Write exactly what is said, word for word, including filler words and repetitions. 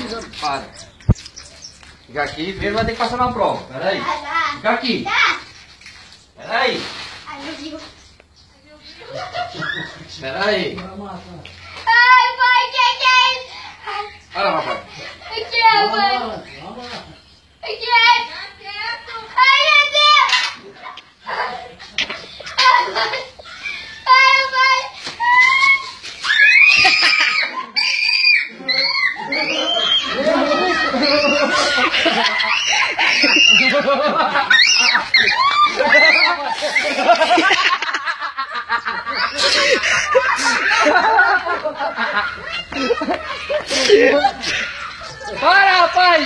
Para. Fica aqui, primeiro vai ter que passar na prova. Pera aí. Fica aqui. Pera aí. Pera aí. Ai, pai, que que é isso? Para, rapaz. O que é, pai? O que é? Ai, meu Deus! Ai, pai. Ai, pai. Para, rapaz!